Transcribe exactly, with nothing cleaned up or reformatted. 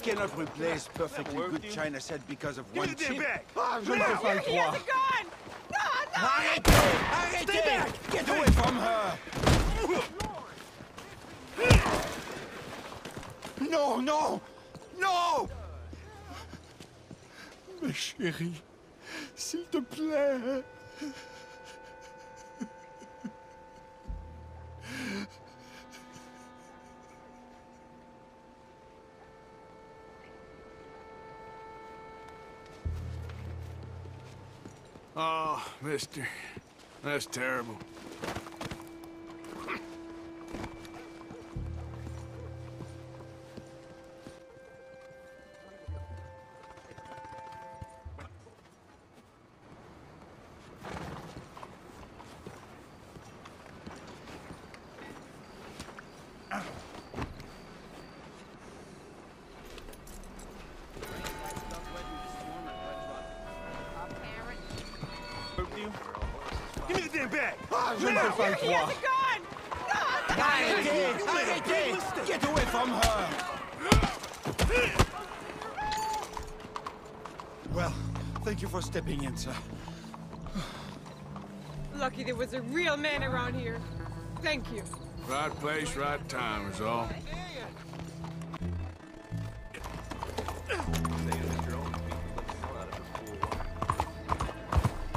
cannot replace perfectly good China set because of one chip. Ah, je ne peux pas le croire. Arrêtez! Arrêtez! Get away from her! No, no! No! Ma chérie, s'il te plaît. Oh, mister. That's terrible. Give me the damn bag! Ah, je ne peux pas le croire. Arrêtez! Arrêtez! Get away from her! Well, thank you for stepping in, sir. Lucky there was a real man around here. Thank you. Right place, right time is all.